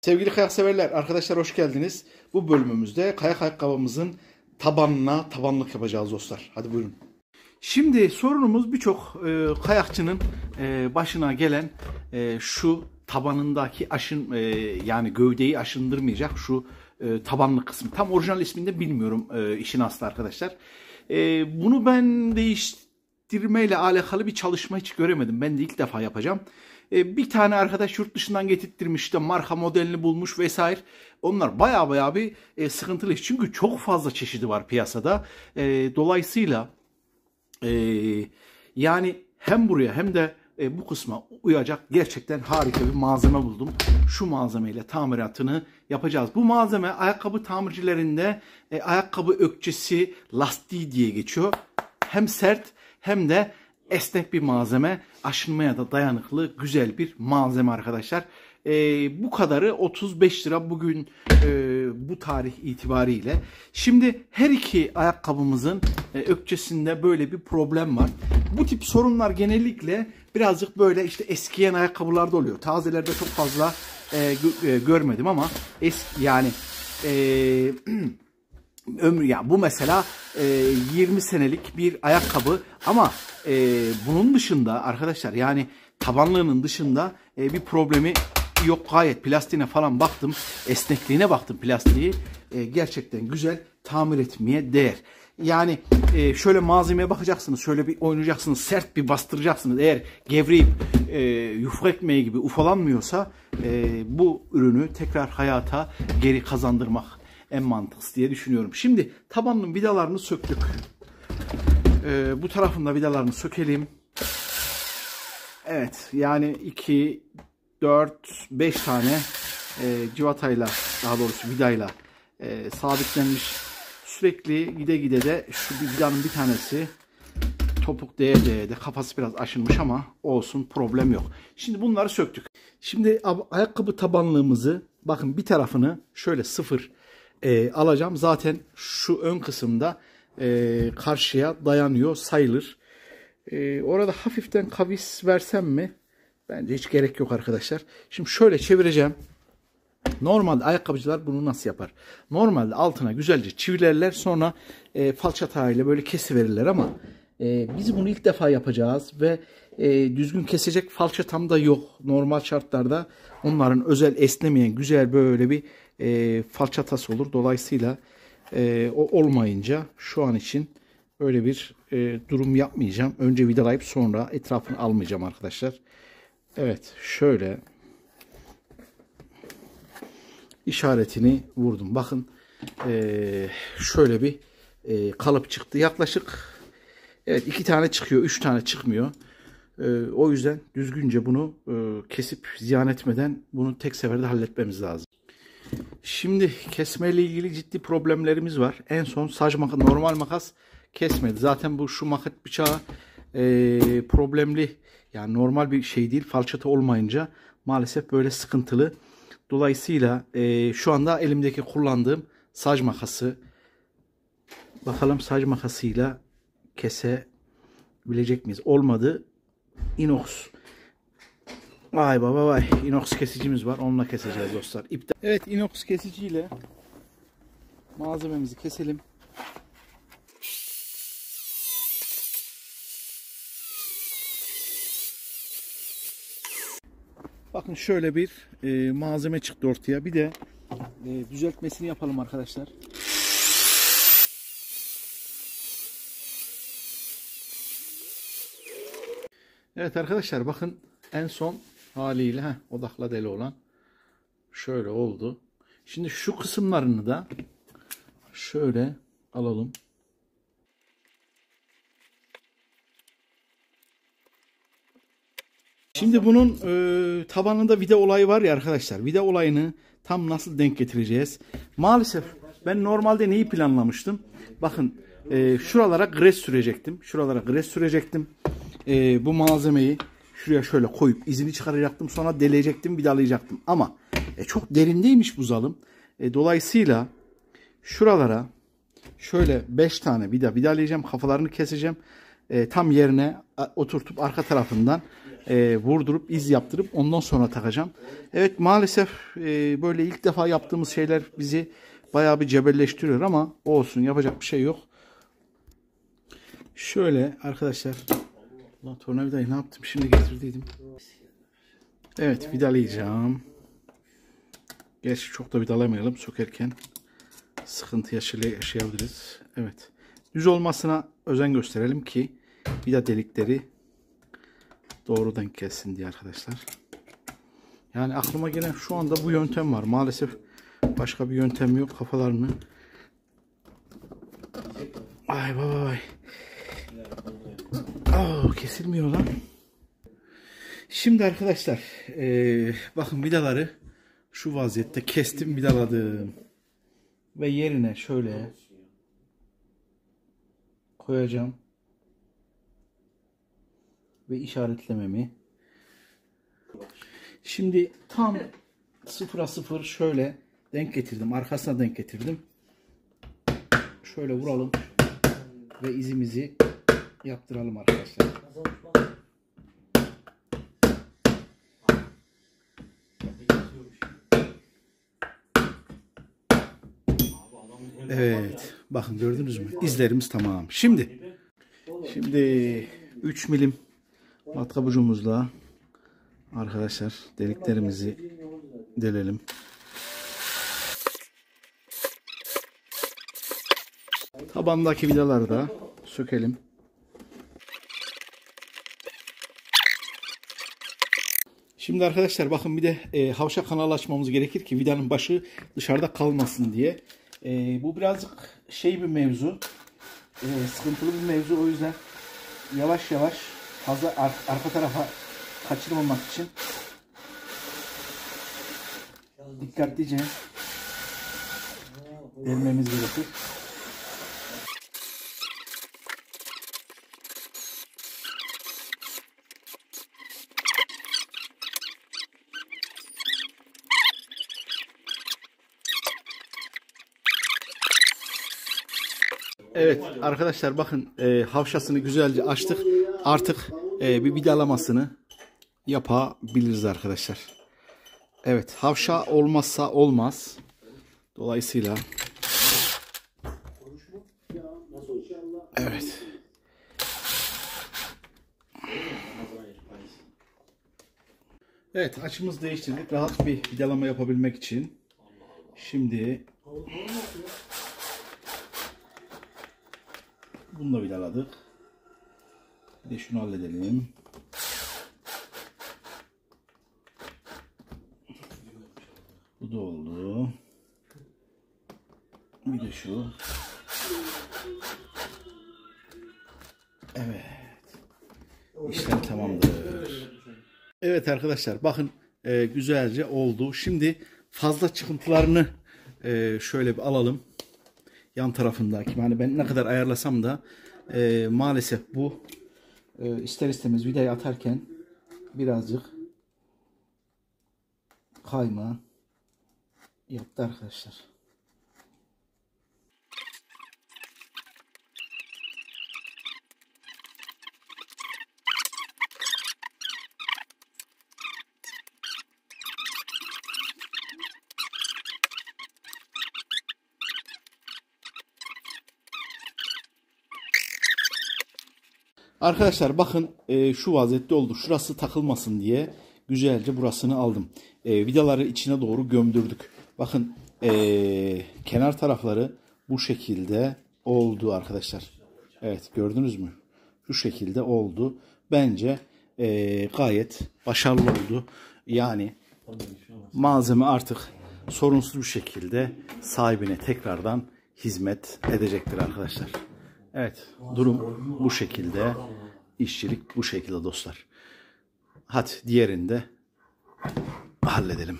Sevgili kayak severler, arkadaşlar hoş geldiniz. Bu bölümümüzde kayak ayakkabımızın tabanına tabanlık yapacağız dostlar. Hadi buyurun. Şimdi sorunumuz birçok kayakçının başına gelen şu tabanındaki yani gövdeyi aşındırmayacak şu tabanlık kısmı. Tam orijinal ismini de bilmiyorum işin aslı arkadaşlar. Bunu ben değiştirmeyle alakalı bir çalışma hiç göremedim. Ben de ilk defa yapacağım. Bir tane arkadaş yurt dışından getirttirmiş de marka modelini bulmuş vesaire. Onlar baya bir sıkıntılı iş. Çünkü çok fazla çeşidi var piyasada. Dolayısıyla yani hem buraya hem de bu kısma uyacak gerçekten harika bir malzeme buldum. Şu malzemeyle tamiratını yapacağız. Bu malzeme ayakkabı tamircilerinde ayakkabı ökçesi lastiği diye geçiyor. Hem sert hem de esnek bir malzeme, aşınmaya da dayanıklı güzel bir malzeme arkadaşlar. Bu kadarı 35 lira bugün bu tarih itibariyle. Şimdi her iki ayakkabımızın ökçesinde böyle bir problem var. Bu tip sorunlar genellikle birazcık böyle işte eskiyen ayakkabılarda oluyor. Tazelerde çok fazla görmedim ama yani ömrü ya bu mesela 20 senelik bir ayakkabı ama bunun dışında arkadaşlar yani tabanlığının dışında bir problemi yok, gayet plastiğine falan baktım, esnekliğine baktım plastiği, gerçekten güzel, tamir etmeye değer. Yani şöyle malzemeye bakacaksınız, şöyle bir oynayacaksınız, sert bir bastıracaksınız. Eğer gevreyip yufka ekmeği gibi ufalanmıyorsa bu ürünü tekrar hayata geri kazandırmak en mantıklısı diye düşünüyorum. Şimdi tabanın vidalarını söktük. Bu tarafında vidalarını sökelim. Evet yani 2, 4, 5 tane civatayla, daha doğrusu vidayla sabitlenmiş. Sürekli gide de şu vidanın bir tanesi topuk değe de kafası biraz aşınmış ama olsun, problem yok. Şimdi bunları söktük. Şimdi ayakkabı tabanlığımızı bakın bir tarafını şöyle sıfır alacağım. Zaten şu ön kısımda karşıya dayanıyor sayılır. Orada hafiften kavis versem mi? Bence hiç gerek yok arkadaşlar. Şimdi şöyle çevireceğim. Normalde ayakkabıcılar bunu nasıl yapar? Normalde altına güzelce çivilerler, sonra falçata ile böyle kesiverirler ama biz bunu ilk defa yapacağız ve düzgün kesecek falçatam da yok. Normal şartlarda onların özel esnemeyen güzel böyle bir falçatası olur. Dolayısıyla o olmayınca şu an için öyle bir durum yapmayacağım. Önce vidalayıp sonra etrafını almayacağım arkadaşlar. Evet şöyle işaretini vurdum. Bakın şöyle bir kalıp çıktı. Yaklaşık evet 2 tane çıkıyor, 3 tane çıkmıyor. O yüzden düzgünce bunu kesip ziyan etmeden bunu tek seferde halletmemiz lazım. Şimdi kesmeyle ilgili ciddi problemlerimiz var. En son saç makas, normal makas kesmedi. Zaten bu şu maket bıçağı problemli. Yani normal bir şey değil. Falçata olmayınca maalesef böyle sıkıntılı. Dolayısıyla şu anda elimdeki kullandığım saç makası. Bakalım saç makasıyla kesebilecek miyiz? Olmadı. Inox. Vay baba vay. Inox kesicimiz var. Onunla keseceğiz dostlar. Evet, inox kesiciyle malzememizi keselim. Bakın şöyle bir malzeme çıktı ortaya. Bir de düzeltmesini yapalım arkadaşlar. Evet arkadaşlar bakın en son haliyle odakla deli olan şöyle oldu. Şimdi şu kısımlarını da şöyle alalım. Şimdi bunun tabanında vida olayı var ya arkadaşlar. Vida olayını tam nasıl denk getireceğiz? Maalesef ben normalde neyi planlamıştım? Bakın şuralara gres sürecektim. Şuralara gres sürecektim. Bu malzemeyi şuraya şöyle koyup izini çıkaracaktım. Sonra deleyecektim, vidalayacaktım. Ama çok derindeymiş bu zalım. Dolayısıyla şuralara şöyle 5 tane vidalayacağım. Kafalarını keseceğim. Tam yerine oturtup arka tarafından vurdurup iz yaptırıp ondan sonra takacağım. Evet, maalesef böyle ilk defa yaptığımız şeyler bizi bayağı bir cebelleştiriyor ama olsun, yapacak bir şey yok. Şöyle arkadaşlar, lan tornavidayı ne yaptım şimdi, getirdiydim. Evet, vidalayacağım. Gerçi çok da vidalamayalım, sökerken sıkıntı yaşayabiliriz. Evet, düz olmasına özen gösterelim ki vida delikleri doğru denk gelsin diye arkadaşlar. Yani aklıma gelen şu anda bu yöntem var. Maalesef başka bir yöntem yok. Kafalarını. Ay vay. Kesilmiyor lan. Şimdi arkadaşlar bakın, vidaları şu vaziyette kestim, vidaladım. Ve yerine şöyle koyacağım. Ve işaretlememi. Şimdi tam 0'a 0 şöyle denk getirdim. Arkasına denk getirdim. Şöyle vuralım. Ve izimizi yaptıralım arkadaşlar. Evet. Bakın, gördünüz mü? İzlerimiz tamam. Şimdi 3 milim matkap ucumuzla arkadaşlar deliklerimizi delelim. Tabandaki vidaları da sökelim. Şimdi arkadaşlar bakın, bir de havşa kanalı açmamız gerekir ki vidanın başı dışarıda kalmasın diye. Bu birazcık bir mevzu. Sıkıntılı bir mevzu, o yüzden yavaş yavaş, fazla arka tarafa kaçırmamak için dikkatlice delmemiz gerekir. Evet arkadaşlar bakın, havşasını güzelce açtık. Artık bir vidalamasını yapabiliriz arkadaşlar. Evet, havşa olmazsa olmaz. Dolayısıyla evet. Evet, açımızı değiştirdik. Rahat bir vidalama yapabilmek için. Şimdi bunu da vidaladık. Bir de şunu halledelim. Bu da oldu. Bir de şu. Evet. İşlem tamamdır. Evet arkadaşlar bakın, güzelce oldu. Şimdi fazla çıkıntılarını şöyle bir alalım. Yan tarafındaki, yani ben ne kadar ayarlasam da maalesef bu ister istemez vidayı atarken birazcık kayma yaptı arkadaşlar. Arkadaşlar bakın, şu vaziyette oldu. Şurası takılmasın diye güzelce burasını aldım. Vidaları içine doğru gömdürdük. Bakın, kenar tarafları bu şekilde oldu arkadaşlar. Evet, gördünüz mü? Şu şekilde oldu. Bence gayet başarılı oldu. Yani malzeme artık sorunsuz bir şekilde sahibine tekrardan hizmet edecektir arkadaşlar. Evet, durum bu şekilde. İşçilik bu şekilde dostlar. Hadi diğerini de halledelim.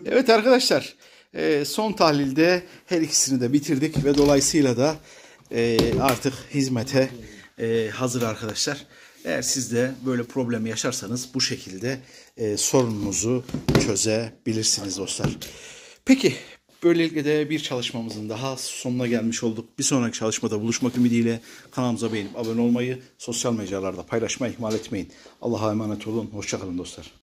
Evet arkadaşlar, son tahlilde her ikisini de bitirdik ve dolayısıyla da artık hizmete hazır arkadaşlar. Eğer siz de böyle problem yaşarsanız bu şekilde sorununuzu çözebilirsiniz dostlar. Peki, böylelikle de bir çalışmamızın daha sonuna gelmiş olduk. Bir sonraki çalışmada buluşmak ümidiyle kanalımıza beğenip abone olmayı, sosyal mecralarda paylaşmayı ihmal etmeyin. Allah'a emanet olun. Hoşça kalın dostlar.